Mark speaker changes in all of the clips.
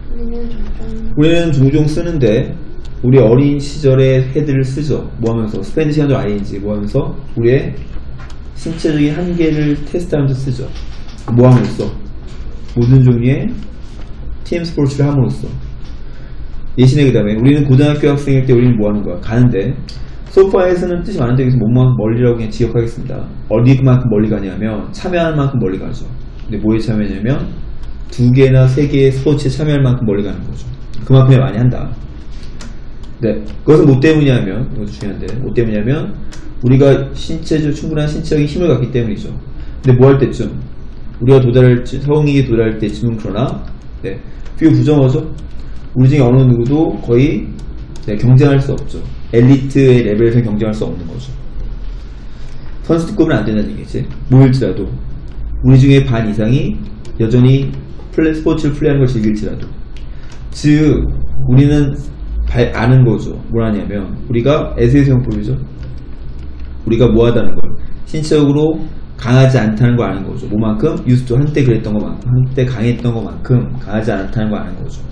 Speaker 1: 우리는 종종 쓰는데 우리 어린 시절에 헤드를 쓰죠. 뭐 하면서? 스펜드 시간도 ing 뭐 하면서? 우리의 신체적인 한계를 테스트하면서 쓰죠. 뭐 함으로써? 모든 종류의 팀 스포츠를 함으로써. 예시내 그 다음에 우리는 고등학교 학생일 때 우리는 뭐 하는 거야? 가는데 소파에서는 뜻이 많은데 여기서 몸만 멀리라고 그냥 지역하겠습니다. 어디만큼 멀리 가냐면 참여하는 만큼 멀리 가죠. 근데 뭐에 참여하냐면 2개나 3개의 스포츠에 참여할 만큼 멀리 가는 거죠. 그만큼에 많이 한다. 네, 그것은 뭐 때문이냐면, 이것도 중요한데, 뭐 때문이냐면 우리가 충분한 신체적인 힘을 갖기 때문이죠. 근데 뭐 할 때쯤? 우리가 성인에게 도달할 때쯤은 그러나 네, 비교 부정어죠. 우리 중에 어느 누구도 거의 경쟁할 수 없죠. 엘리트의 레벨에서 경쟁할 수 없는 거죠. 선수급은 안 된다는 얘기지. 뭐일지라도 우리 중에 반 이상이 여전히 스포츠를 플레이하는 걸 즐길지라도, 즉 우리는 아는 거죠. 뭘 하냐면 우리가 에세이성법이죠. 우리가 뭐 하다는 걸, 신체적으로 강하지 않다는 걸 아는 거죠. 뭐만큼? 유스도 한때 그랬던 것만큼, 한때 강했던 것만큼 강하지 않다는 걸 아는 거죠.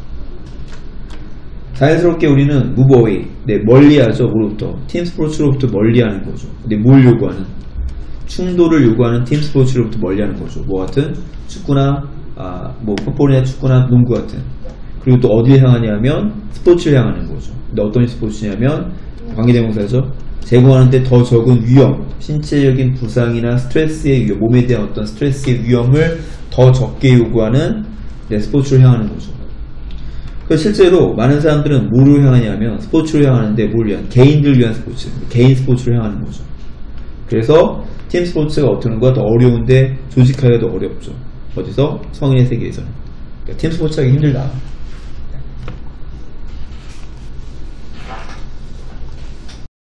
Speaker 1: 자연스럽게 우리는 move away, 네, 멀리하죠. 뭐로부터? 팀 스포츠로부터 멀리하는 거죠. 근데 뭘 요구하는? 충돌을 요구하는 팀 스포츠로부터 멀리하는 거죠. 뭐 같은? 축구나 뭐 풋볼이나 축구나 농구 같은. 그리고 또 어디를 향하냐면 스포츠를 향하는 거죠. 근데 어떤 스포츠냐면 관계대명사죠. 제공하는데 더 적은 위험, 신체적인 부상이나 스트레스의 위험, 몸에 대한 어떤 스트레스의 위험을 더 적게 요구하는 스포츠를 향하는 거죠. 그래서 실제로 많은 사람들은 뭐를 향하냐면 스포츠를 향하는데 뭘 위한? 개인들 위한 스포츠, 개인 스포츠를 향하는 거죠. 그래서 팀 스포츠가 어떻게 하는 거야? 더 어려운데 조직하기가 더 어렵죠. 어디서? 성인의 세계에서는. 그러니까 팀 스포츠 하기 힘들다.